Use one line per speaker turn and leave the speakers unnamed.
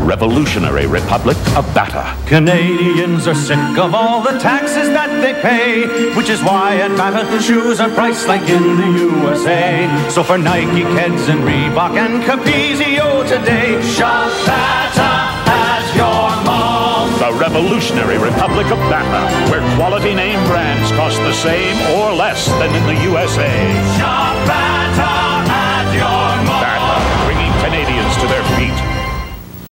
revolutionary republic of Bata.
Canadians are sick of all the taxes that they pay, which is why at Bata shoes are priced like in the USA. So for Nike, Keds, and Reebok and Capezio today, shop Bata at your mall.
The revolutionary republic of Bata, where quality name brands cost the same or less than in the USA.
Shop Bata.